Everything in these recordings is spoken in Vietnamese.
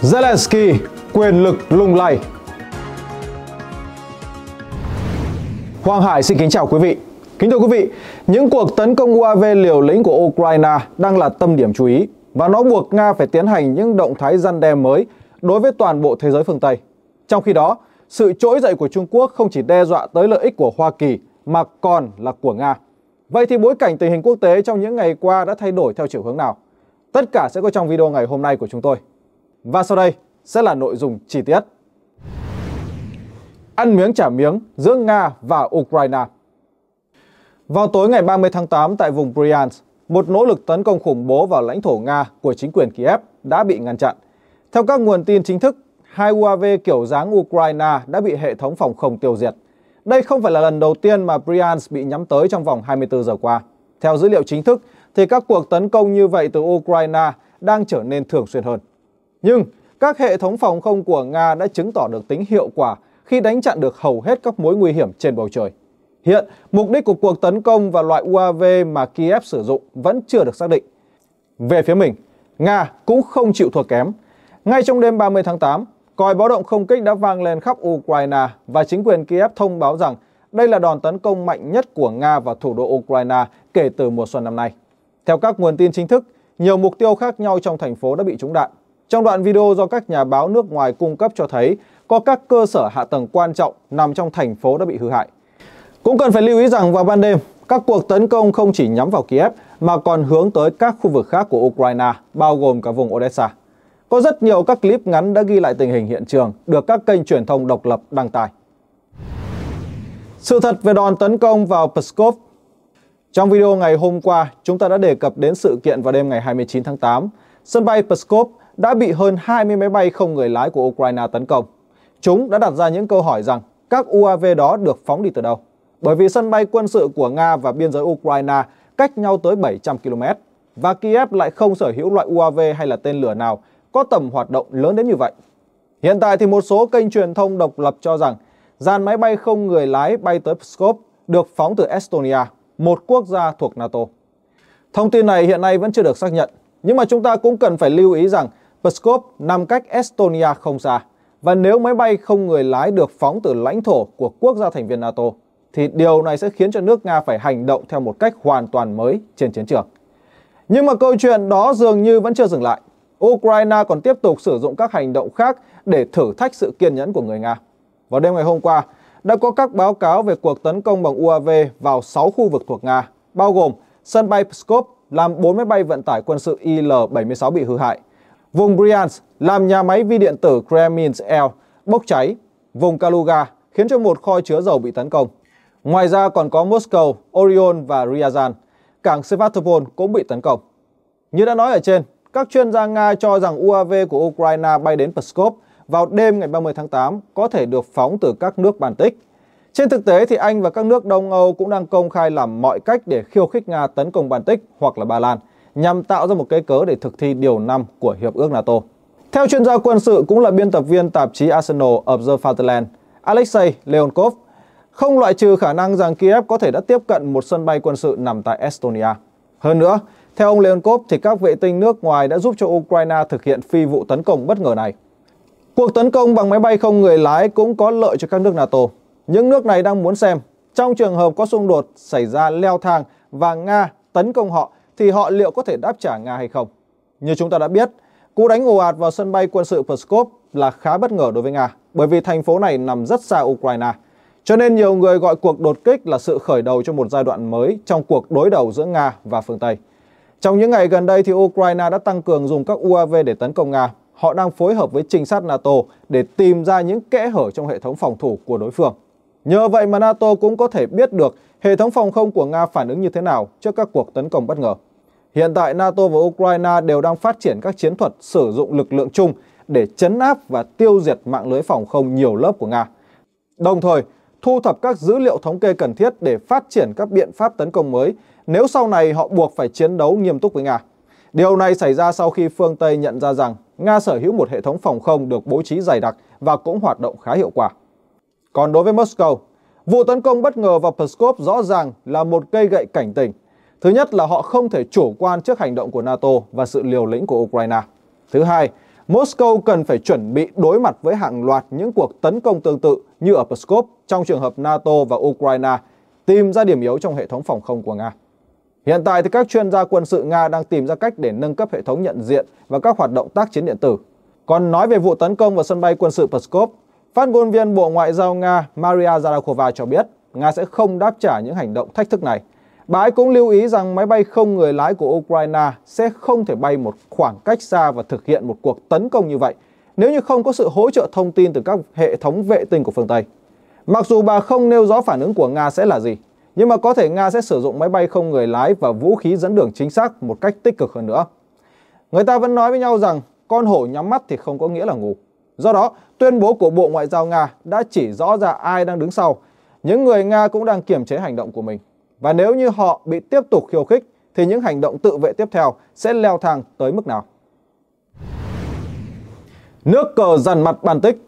Zelensky, quyền lực lung lay. Hoàng Hải xin kính chào quý vị. Kính thưa quý vị, những cuộc tấn công UAV liều lĩnh của Ukraine đang là tâm điểm chú ý và nó buộc Nga phải tiến hành những động thái răn đe mới đối với toàn bộ thế giới phương Tây. Trong khi đó, sự trỗi dậy của Trung Quốc không chỉ đe dọa tới lợi ích của Hoa Kỳ mà còn là của Nga. Vậy thì bối cảnh tình hình quốc tế trong những ngày qua đã thay đổi theo chiều hướng nào? Tất cả sẽ có trong video ngày hôm nay của chúng tôi. Và sau đây sẽ là nội dung chi tiết. Ăn miếng trả miếng giữa Nga và Ukraine. Vào tối ngày 30 tháng 8 tại vùng Bryansk, một nỗ lực tấn công khủng bố vào lãnh thổ Nga của chính quyền Kiev đã bị ngăn chặn. Theo các nguồn tin chính thức, 2 UAV kiểu dáng Ukraine đã bị hệ thống phòng không tiêu diệt. Đây không phải là lần đầu tiên mà Bryansk bị nhắm tới trong vòng 24 giờ qua. Theo dữ liệu chính thức, thì các cuộc tấn công như vậy từ Ukraine đang trở nên thường xuyên hơn. Nhưng các hệ thống phòng không của Nga đã chứng tỏ được tính hiệu quả khi đánh chặn được hầu hết các mối nguy hiểm trên bầu trời. Hiện, mục đích của cuộc tấn công và loại UAV mà Kiev sử dụng vẫn chưa được xác định. Về phía mình, Nga cũng không chịu thua kém. Ngay trong đêm 30 tháng 8, còi báo động không kích đã vang lên khắp Ukraine và chính quyền Kiev thông báo rằng đây là đòn tấn công mạnh nhất của Nga vào thủ đô Ukraine kể từ mùa xuân năm nay. Theo các nguồn tin chính thức, nhiều mục tiêu khác nhau trong thành phố đã bị trúng đạn. Trong đoạn video do các nhà báo nước ngoài cung cấp cho thấy có các cơ sở hạ tầng quan trọng nằm trong thành phố đã bị hư hại. Cũng cần phải lưu ý rằng vào ban đêm, các cuộc tấn công không chỉ nhắm vào Kiev mà còn hướng tới các khu vực khác của Ukraine, bao gồm cả vùng Odessa. Có rất nhiều các clip ngắn đã ghi lại tình hình hiện trường được các kênh truyền thông độc lập đăng tải. Sự thật về đòn tấn công vào Pskov. Trong video ngày hôm qua, chúng ta đã đề cập đến sự kiện vào đêm ngày 29 tháng 8. Sân bay Pskov đã bị hơn 20 máy bay không người lái của Ukraine tấn công. Chúng đã đặt ra những câu hỏi rằng các UAV đó được phóng đi từ đâu? Bởi vì sân bay quân sự của Nga và biên giới Ukraine cách nhau tới 700 km và Kiev lại không sở hữu loại UAV hay là tên lửa nào có tầm hoạt động lớn đến như vậy. Hiện tại thì một số kênh truyền thông độc lập cho rằng dàn máy bay không người lái bay tới Pskov được phóng từ Estonia, một quốc gia thuộc NATO. Thông tin này hiện nay vẫn chưa được xác nhận, nhưng mà chúng ta cũng cần phải lưu ý rằng Pskov nằm cách Estonia không xa. Và nếu máy bay không người lái được phóng từ lãnh thổ của quốc gia thành viên NATO, thì điều này sẽ khiến cho nước Nga phải hành động theo một cách hoàn toàn mới trên chiến trường. Nhưng mà câu chuyện đó dường như vẫn chưa dừng lại. Ukraine còn tiếp tục sử dụng các hành động khác để thử thách sự kiên nhẫn của người Nga. Vào đêm ngày hôm qua, đã có các báo cáo về cuộc tấn công bằng UAV vào 6 khu vực thuộc Nga, bao gồm sân bay Pskov làm 4 máy bay vận tải quân sự Il-76 bị hư hại, vùng Bryansk làm nhà máy vi điện tử Kremensk-L bốc cháy, vùng Kaluga khiến cho một kho chứa dầu bị tấn công. Ngoài ra còn có Moscow, Orion và Ryazan, cảng Sevastopol cũng bị tấn công. Như đã nói ở trên, các chuyên gia Nga cho rằng UAV của Ukraine bay đến Pskov vào đêm ngày 30 tháng 8 có thể được phóng từ các nước Baltic. Trên thực tế thì Anh và các nước Đông Âu cũng đang công khai làm mọi cách để khiêu khích Nga tấn công Baltic hoặc là Ba Lan, nhằm tạo ra một cái cớ để thực thi điều 5 của Hiệp ước NATO. Theo chuyên gia quân sự cũng là biên tập viên tạp chí Arsenal Observatory, Alexei Leonkov, không loại trừ khả năng rằng Kiev có thể đã tiếp cận một sân bay quân sự nằm tại Estonia. Hơn nữa, theo ông Leonkov thì các vệ tinh nước ngoài đã giúp cho Ukraine thực hiện phi vụ tấn công bất ngờ này. Cuộc tấn công bằng máy bay không người lái cũng có lợi cho các nước NATO. Những nước này đang muốn xem, trong trường hợp có xung đột xảy ra leo thang và Nga tấn công họ, thì họ liệu có thể đáp trả Nga hay không. Như chúng ta đã biết, cú đánh ồ ạt vào sân bay quân sự Pskov là khá bất ngờ đối với Nga, bởi vì thành phố này nằm rất xa Ukraine. Cho nên nhiều người gọi cuộc đột kích là sự khởi đầu cho một giai đoạn mới trong cuộc đối đầu giữa Nga và phương Tây. Trong những ngày gần đây thì Ukraine đã tăng cường dùng các UAV để tấn công Nga. Họ đang phối hợp với trinh sát NATO để tìm ra những kẽ hở trong hệ thống phòng thủ của đối phương. Nhờ vậy mà NATO cũng có thể biết được hệ thống phòng không của Nga phản ứng như thế nào trước các cuộc tấn công bất ngờ. Hiện tại NATO và Ukraine đều đang phát triển các chiến thuật sử dụng lực lượng chung để trấn áp và tiêu diệt mạng lưới phòng không nhiều lớp của Nga. Đồng thời, thu thập các dữ liệu thống kê cần thiết để phát triển các biện pháp tấn công mới nếu sau này họ buộc phải chiến đấu nghiêm túc với Nga. Điều này xảy ra sau khi phương Tây nhận ra rằng Nga sở hữu một hệ thống phòng không được bố trí dày đặc và cũng hoạt động khá hiệu quả. Còn đối với Moscow, vụ tấn công bất ngờ vào Pskov rõ ràng là một cây gậy cảnh tỉnh. Thứ nhất là họ không thể chủ quan trước hành động của NATO và sự liều lĩnh của Ukraine. Thứ hai Moscow cần phải chuẩn bị đối mặt với hàng loạt những cuộc tấn công tương tự như ở Pskov trong trường hợp NATO và Ukraine tìm ra điểm yếu trong hệ thống phòng không của Nga. Hiện tại thì các chuyên gia quân sự Nga đang tìm ra cách để nâng cấp hệ thống nhận diện và các hoạt động tác chiến điện tử. Còn nói về vụ tấn công vào sân bay quân sự Pskov, phát ngôn viên Bộ Ngoại giao Nga Maria Zakharova cho biết Nga sẽ không đáp trả những hành động thách thức này. Bà ấy cũng lưu ý rằng máy bay không người lái của Ukraine sẽ không thể bay một khoảng cách xa và thực hiện một cuộc tấn công như vậy nếu như không có sự hỗ trợ thông tin từ các hệ thống vệ tinh của phương Tây. Mặc dù bà không nêu rõ phản ứng của Nga sẽ là gì, nhưng mà có thể Nga sẽ sử dụng máy bay không người lái và vũ khí dẫn đường chính xác một cách tích cực hơn nữa. Người ta vẫn nói với nhau rằng con hổ nhắm mắt thì không có nghĩa là ngủ. Do đó, tuyên bố của Bộ Ngoại giao Nga đã chỉ rõ ra ai đang đứng sau. Những người Nga cũng đang kiềm chế hành động của mình. Và nếu như họ bị tiếp tục khiêu khích, thì những hành động tự vệ tiếp theo sẽ leo thang tới mức nào? Nước cờ dằn mặt Baltic.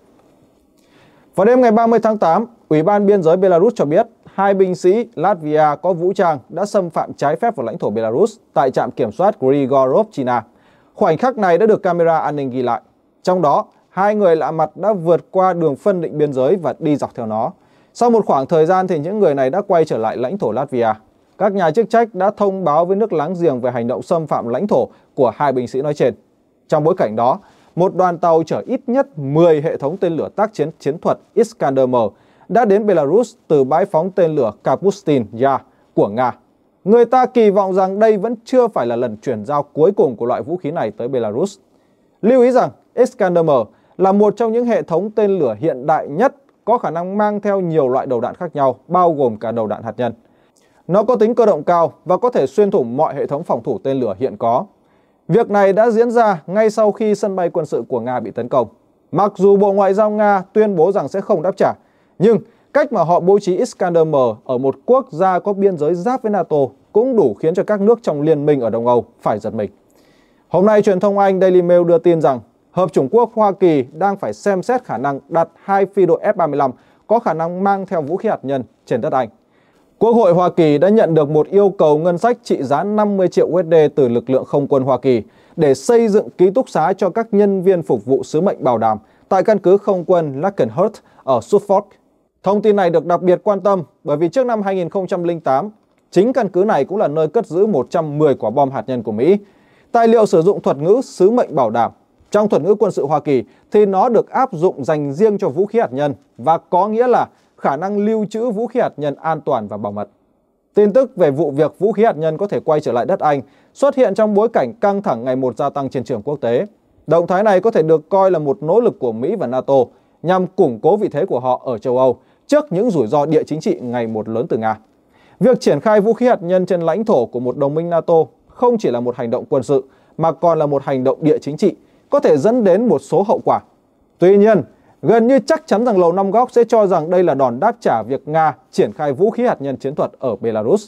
Vào đêm ngày 30 tháng 8, Ủy ban Biên giới Belarus cho biết 2 binh sĩ Latvia có vũ trang đã xâm phạm trái phép vào lãnh thổ Belarus tại trạm kiểm soát Grigorovchina. Khoảnh khắc này đã được camera an ninh ghi lại. Trong đó, 2 người lạ mặt đã vượt qua đường phân định biên giới và đi dọc theo nó. Sau một khoảng thời gian thì những người này đã quay trở lại lãnh thổ Latvia. Các nhà chức trách đã thông báo với nước láng giềng về hành động xâm phạm lãnh thổ của 2 binh sĩ nói trên. Trong bối cảnh đó, một đoàn tàu chở ít nhất 10 hệ thống tên lửa tác chiến chiến thuật Iskander-M đã đến Belarus từ bãi phóng tên lửa Kapustin Yar của Nga. Người ta kỳ vọng rằng đây vẫn chưa phải là lần chuyển giao cuối cùng của loại vũ khí này tới Belarus. Lưu ý rằng Iskander-M là một trong những hệ thống tên lửa hiện đại nhất có khả năng mang theo nhiều loại đầu đạn khác nhau, bao gồm cả đầu đạn hạt nhân. Nó có tính cơ động cao và có thể xuyên thủng mọi hệ thống phòng thủ tên lửa hiện có. Việc này đã diễn ra ngay sau khi sân bay quân sự của Nga bị tấn công. Mặc dù Bộ Ngoại giao Nga tuyên bố rằng sẽ không đáp trả, nhưng cách mà họ bố trí Iskander-M ở một quốc gia có biên giới giáp với NATO cũng đủ khiến cho các nước trong liên minh ở Đông Âu phải giật mình. Hôm nay, truyền thông Anh Daily Mail đưa tin rằng Hợp chủng quốc Hoa Kỳ đang phải xem xét khả năng đặt 2 phi đội F-35 có khả năng mang theo vũ khí hạt nhân trên đất Anh. Quốc hội Hoa Kỳ đã nhận được một yêu cầu ngân sách trị giá 50 triệu USD từ lực lượng không quân Hoa Kỳ để xây dựng ký túc xá cho các nhân viên phục vụ sứ mệnh bảo đảm tại căn cứ không quân Lakenhurst ở Suffolk. Thông tin này được đặc biệt quan tâm bởi vì trước năm 2008, chính căn cứ này cũng là nơi cất giữ 110 quả bom hạt nhân của Mỹ. Tài liệu sử dụng thuật ngữ sứ mệnh bảo đảm. Trong thuật ngữ quân sự Hoa Kỳ thì nó được áp dụng dành riêng cho vũ khí hạt nhân và có nghĩa là khả năng lưu trữ vũ khí hạt nhân an toàn và bảo mật. Tin tức về vụ việc vũ khí hạt nhân có thể quay trở lại đất Anh xuất hiện trong bối cảnh căng thẳng ngày một gia tăng trên trường quốc tế. Động thái này có thể được coi là một nỗ lực của Mỹ và NATO nhằm củng cố vị thế của họ ở châu Âu trước những rủi ro địa chính trị ngày một lớn từ Nga. Việc triển khai vũ khí hạt nhân trên lãnh thổ của một đồng minh NATO không chỉ là một hành động quân sự mà còn là một hành động địa chính trị, có thể dẫn đến một số hậu quả. Tuy nhiên, gần như chắc chắn rằng Lầu Năm Góc sẽ cho rằng đây là đòn đáp trả việc Nga triển khai vũ khí hạt nhân chiến thuật ở Belarus.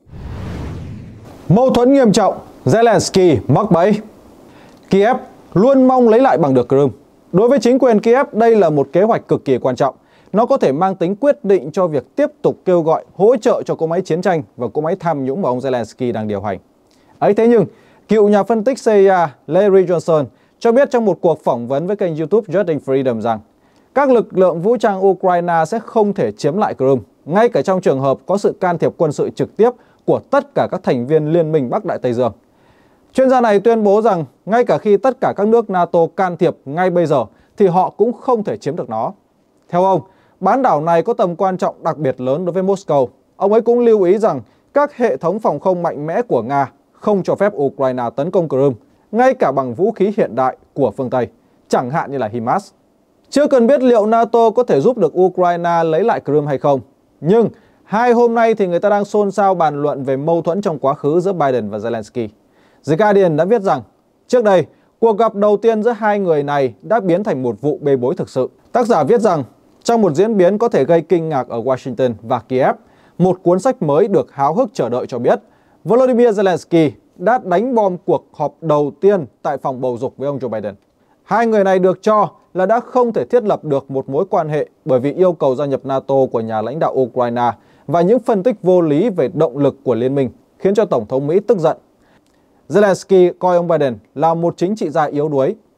Mâu thuẫn nghiêm trọng, Zelensky mắc bẫy. Kiev luôn mong lấy lại bằng được Crimea. Đối với chính quyền Kiev, đây là một kế hoạch cực kỳ quan trọng. Nó có thể mang tính quyết định cho việc tiếp tục kêu gọi hỗ trợ cho cỗ máy chiến tranh và cỗ máy tham nhũng mà ông Zelensky đang điều hành. Ấy thế nhưng, cựu nhà phân tích CIA Larry Johnson cho biết trong một cuộc phỏng vấn với kênh YouTube Justin Freedom rằng các lực lượng vũ trang Ukraine sẽ không thể chiếm lại Crimea, ngay cả trong trường hợp có sự can thiệp quân sự trực tiếp của tất cả các thành viên Liên minh Bắc Đại Tây Dương. Chuyên gia này tuyên bố rằng ngay cả khi tất cả các nước NATO can thiệp ngay bây giờ thì họ cũng không thể chiếm được nó. Theo ông, bán đảo này có tầm quan trọng đặc biệt lớn đối với Moscow. Ông ấy cũng lưu ý rằng các hệ thống phòng không mạnh mẽ của Nga không cho phép Ukraine tấn công Crimea, ngay cả bằng vũ khí hiện đại của phương Tây, chẳng hạn như là HIMARS. Chưa cần biết liệu NATO có thể giúp được Ukraine lấy lại Crimea hay không. Nhưng hai hôm nay thì người ta đang xôn xao bàn luận về mâu thuẫn trong quá khứ giữa Biden và Zelensky. The Guardian đã viết rằng trước đây, cuộc gặp đầu tiên giữa hai người này đã biến thành một vụ bê bối thực sự. Tác giả viết rằng trong một diễn biến có thể gây kinh ngạc ở Washington và Kiev, một cuốn sách mới được háo hức chờ đợi cho biết Volodymyr Zelensky đã đánh bom cuộc họp đầu tiên tại phòng bầu dục với ông Joe Biden. Hai người này được cho là đã không thể thiết lập được một mối quan hệ bởi vì yêu cầu gia nhập NATO của nhà lãnh đạo Ukraine và những phân tích vô lý về động lực của liên minh khiến cho Tổng thống Mỹ tức giận. Zelensky coi ông Biden là một chính trị gia yếu đuối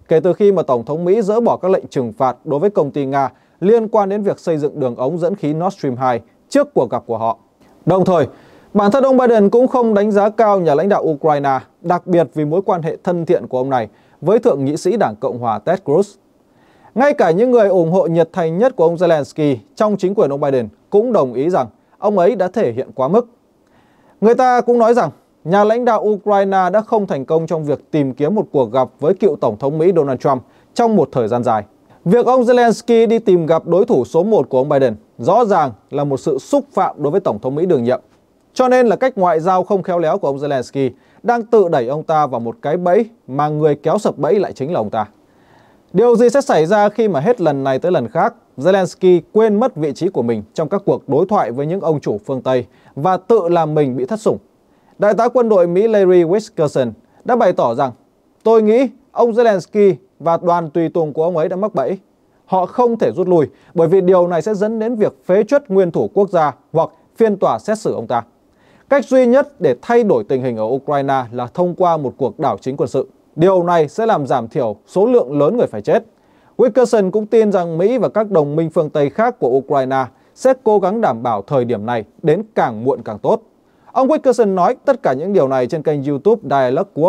kể từ khi mà Tổng thống Mỹ dỡ bỏ các lệnh trừng phạt đối với công ty Nga liên quan đến việc xây dựng đường ống dẫn khí Nord Stream 2 trước cuộc gặp của họ. Đồng thời, bản thân ông Biden cũng không đánh giá cao nhà lãnh đạo Ukraine, đặc biệt vì mối quan hệ thân thiện của ông này với Thượng nghị sĩ Đảng Cộng hòa Ted Cruz. Ngay cả những người ủng hộ nhiệt thành nhất của ông Zelensky trong chính quyền ông Biden cũng đồng ý rằng ông ấy đã thể hiện quá mức. Người ta cũng nói rằng nhà lãnh đạo Ukraine đã không thành công trong việc tìm kiếm một cuộc gặp với cựu Tổng thống Mỹ Donald Trump trong một thời gian dài. Việc ông Zelensky đi tìm gặp đối thủ số 1 của ông Biden rõ ràng là một sự xúc phạm đối với Tổng thống Mỹ đương nhiệm. Cho nên là cách ngoại giao không khéo léo của ông Zelensky đang tự đẩy ông ta vào một cái bẫy mà người kéo sập bẫy lại chính là ông ta. Điều gì sẽ xảy ra khi mà hết lần này tới lần khác, Zelensky quên mất vị trí của mình trong các cuộc đối thoại với những ông chủ phương Tây và tự làm mình bị thất sủng? Đại tá quân đội Mỹ Larry Wilkerson đã bày tỏ rằng, tôi nghĩ ông Zelensky và đoàn tùy tùng của ông ấy đã mắc bẫy. Họ không thể rút lui bởi vì điều này sẽ dẫn đến việc phế truất nguyên thủ quốc gia hoặc phiên tòa xét xử ông ta. Cách duy nhất để thay đổi tình hình ở Ukraine là thông qua một cuộc đảo chính quân sự. Điều này sẽ làm giảm thiểu số lượng lớn người phải chết. Wilkerson cũng tin rằng Mỹ và các đồng minh phương Tây khác của Ukraine sẽ cố gắng đảm bảo thời điểm này đến càng muộn càng tốt. Ông Wilkerson nói tất cả những điều này trên kênh YouTube Dialogue Work.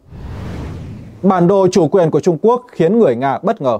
Bản đồ chủ quyền của Trung Quốc khiến người Nga bất ngờ.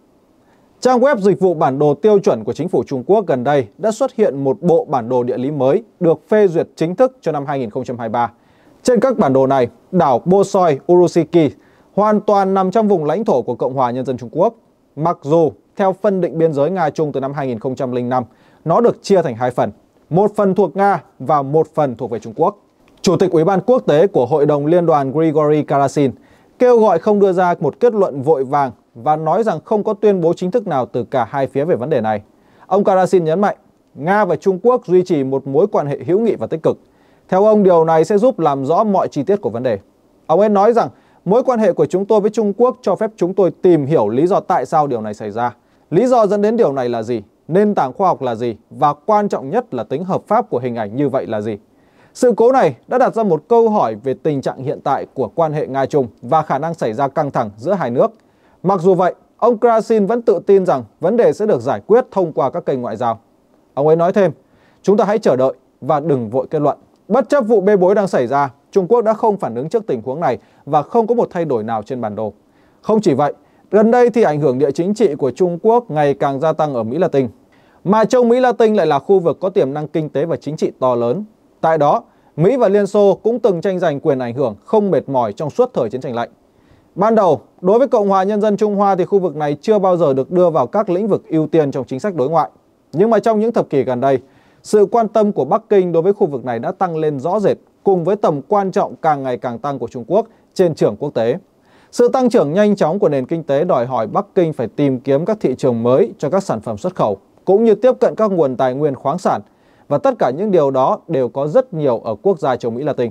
Trang web dịch vụ bản đồ tiêu chuẩn của chính phủ Trung Quốc gần đây đã xuất hiện một bộ bản đồ địa lý mới được phê duyệt chính thức cho năm 2023. Trên các bản đồ này, đảo Bolshoi Urusiki hoàn toàn nằm trong vùng lãnh thổ của Cộng hòa Nhân dân Trung Quốc. Mặc dù theo phân định biên giới Nga-Trung từ năm 2005, nó được chia thành hai phần, một phần thuộc Nga và một phần thuộc về Trung Quốc. Chủ tịch Ủy ban Quốc tế của Hội đồng Liên đoàn Grigory Karasin kêu gọi không đưa ra một kết luận vội vàng và nói rằng không có tuyên bố chính thức nào từ cả hai phía về vấn đề này. Ông Karasin nhấn mạnh, Nga và Trung Quốc duy trì một mối quan hệ hữu nghị và tích cực. Theo ông, điều này sẽ giúp làm rõ mọi chi tiết của vấn đề. Ông ấy nói rằng, mối quan hệ của chúng tôi với Trung Quốc cho phép chúng tôi tìm hiểu lý do tại sao điều này xảy ra. Lý do dẫn đến điều này là gì? Nền tảng khoa học là gì? Và quan trọng nhất là tính hợp pháp của hình ảnh như vậy là gì? Sự cố này đã đặt ra một câu hỏi về tình trạng hiện tại của quan hệ Nga-Trung và khả năng xảy ra căng thẳng giữa hai nước. Mặc dù vậy, ông Karasin vẫn tự tin rằng vấn đề sẽ được giải quyết thông qua các kênh ngoại giao. Ông ấy nói thêm, chúng ta hãy chờ đợi và đừng vội kết luận. Bất chấp vụ bê bối đang xảy ra, Trung Quốc đã không phản ứng trước tình huống này và không có một thay đổi nào trên bản đồ. Không chỉ vậy, gần đây thì ảnh hưởng địa chính trị của Trung Quốc ngày càng gia tăng ở Mỹ Latin. Mà châu Mỹ Latin lại là khu vực có tiềm năng kinh tế và chính trị to lớn. Tại đó, Mỹ và Liên Xô cũng từng tranh giành quyền ảnh hưởng không mệt mỏi trong suốt thời chiến tranh lạnh. Ban đầu, đối với Cộng hòa Nhân dân Trung Hoa thì khu vực này chưa bao giờ được đưa vào các lĩnh vực ưu tiên trong chính sách đối ngoại. Nhưng mà trong những thập kỷ gần đây, sự quan tâm của Bắc Kinh đối với khu vực này đã tăng lên rõ rệt cùng với tầm quan trọng càng ngày càng tăng của Trung Quốc trên trường quốc tế. Sự tăng trưởng nhanh chóng của nền kinh tế đòi hỏi Bắc Kinh phải tìm kiếm các thị trường mới cho các sản phẩm xuất khẩu, cũng như tiếp cận các nguồn tài nguyên khoáng sản. Và tất cả những điều đó đều có rất nhiều ở quốc gia châu Mỹ Latin.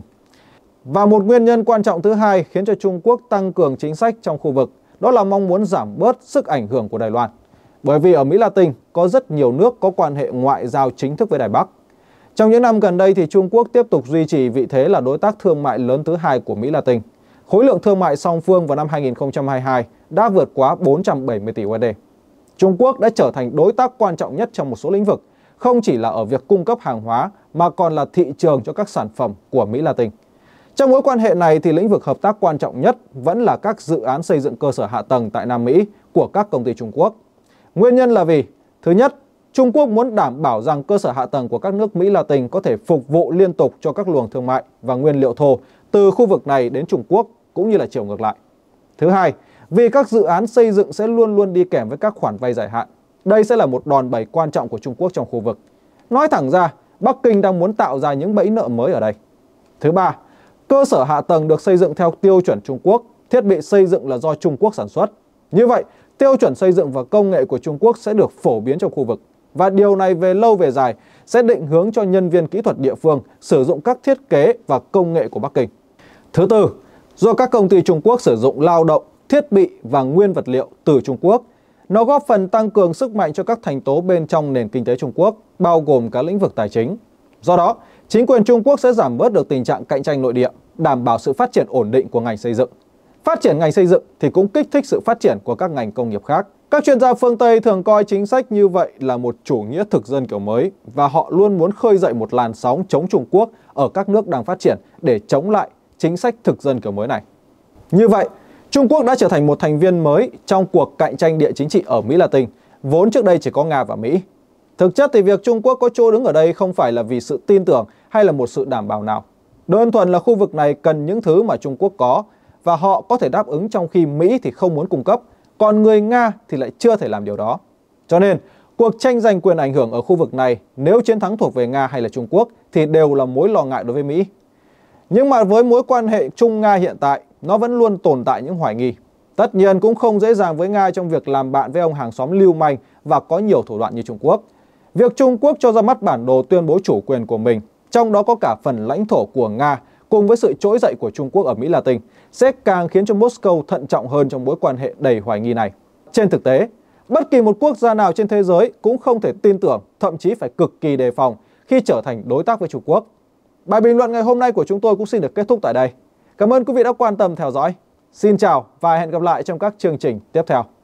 Và một nguyên nhân quan trọng thứ hai khiến cho Trung Quốc tăng cường chính sách trong khu vực, đó là mong muốn giảm bớt sức ảnh hưởng của Đài Loan. Bởi vì ở Mỹ Latin có rất nhiều nước có quan hệ ngoại giao chính thức với Đài Bắc. Trong những năm gần đây thì Trung Quốc tiếp tục duy trì vị thế là đối tác thương mại lớn thứ hai của Mỹ Latin. Khối lượng thương mại song phương vào năm 2022 đã vượt quá 470 tỷ USD. Trung Quốc đã trở thành đối tác quan trọng nhất trong một số lĩnh vực, không chỉ là ở việc cung cấp hàng hóa mà còn là thị trường cho các sản phẩm của Mỹ Latin. Trong mối quan hệ này thì lĩnh vực hợp tác quan trọng nhất vẫn là các dự án xây dựng cơ sở hạ tầng tại Nam Mỹ của các công ty Trung Quốc. Nguyên nhân là vì, thứ nhất, Trung Quốc muốn đảm bảo rằng cơ sở hạ tầng của các nước Mỹ Latin có thể phục vụ liên tục cho các luồng thương mại và nguyên liệu thô từ khu vực này đến Trung Quốc cũng như là chiều ngược lại. Thứ hai, vì các dự án xây dựng sẽ luôn luôn đi kèm với các khoản vay dài hạn. Đây sẽ là một đòn bẩy quan trọng của Trung Quốc trong khu vực. Nói thẳng ra, Bắc Kinh đang muốn tạo ra những bẫy nợ mới ở đây. Thứ ba, cơ sở hạ tầng được xây dựng theo tiêu chuẩn Trung Quốc, thiết bị xây dựng là do Trung Quốc sản xuất. Như vậy, tiêu chuẩn xây dựng và công nghệ của Trung Quốc sẽ được phổ biến trong khu vực. Và điều này về lâu về dài sẽ định hướng cho nhân viên kỹ thuật địa phương sử dụng các thiết kế và công nghệ của Bắc Kinh. Thứ tư, do các công ty Trung Quốc sử dụng lao động, thiết bị và nguyên vật liệu từ Trung Quốc, nó góp phần tăng cường sức mạnh cho các thành tố bên trong nền kinh tế Trung Quốc, bao gồm cả lĩnh vực tài chính. Do đó, chính quyền Trung Quốc sẽ giảm bớt được tình trạng cạnh tranh nội địa, đảm bảo sự phát triển ổn định của ngành xây dựng. Phát triển ngành xây dựng thì cũng kích thích sự phát triển của các ngành công nghiệp khác. Các chuyên gia phương Tây thường coi chính sách như vậy là một chủ nghĩa thực dân kiểu mới và họ luôn muốn khơi dậy một làn sóng chống Trung Quốc ở các nước đang phát triển để chống lại chính sách thực dân kiểu mới này. Như vậy, Trung Quốc đã trở thành một thành viên mới trong cuộc cạnh tranh địa chính trị ở Mỹ Latin, vốn trước đây chỉ có Nga và Mỹ. Thực chất thì việc Trung Quốc có chỗ đứng ở đây không phải là vì sự tin tưởng hay là một sự đảm bảo nào. Đơn thuần là khu vực này cần những thứ mà Trung Quốc có và họ có thể đáp ứng trong khi Mỹ thì không muốn cung cấp, còn người Nga thì lại chưa thể làm điều đó. Cho nên, cuộc tranh giành quyền ảnh hưởng ở khu vực này nếu chiến thắng thuộc về Nga hay là Trung Quốc thì đều là mối lo ngại đối với Mỹ. Nhưng mà với mối quan hệ Trung-Nga hiện tại, nó vẫn luôn tồn tại những hoài nghi. Tất nhiên cũng không dễ dàng với Nga trong việc làm bạn với ông hàng xóm lưu manh và có nhiều thủ đoạn như Trung Quốc. Việc Trung Quốc cho ra mắt bản đồ tuyên bố chủ quyền của mình, trong đó có cả phần lãnh thổ của Nga, cùng với sự trỗi dậy của Trung Quốc ở Mỹ Latin, sẽ càng khiến cho Moscow thận trọng hơn trong mối quan hệ đầy hoài nghi này. Trên thực tế, bất kỳ một quốc gia nào trên thế giới cũng không thể tin tưởng, thậm chí phải cực kỳ đề phòng khi trở thành đối tác với Trung Quốc. Bài bình luận ngày hôm nay của chúng tôi cũng xin được kết thúc tại đây. Cảm ơn quý vị đã quan tâm theo dõi. Xin chào và hẹn gặp lại trong các chương trình tiếp theo.